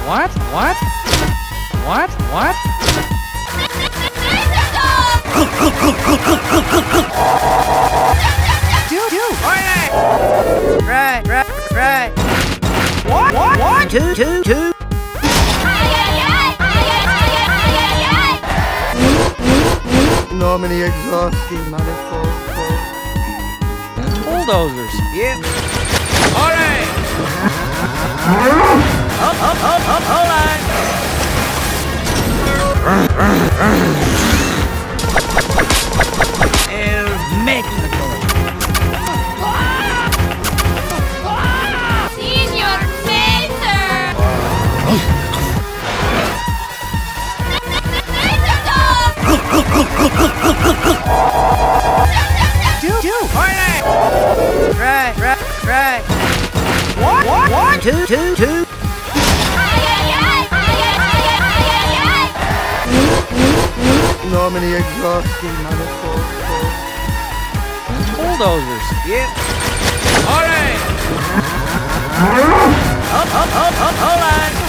What? What? What? What? Right. What? Two. Normally exhausting, manifold. Bulldozers. Yep. Alright! Hold on! El materdor. Senior Mater! Right. What? Two. Normally exhausting, manifold. Bulldozers. Yep. Alright! Hold on!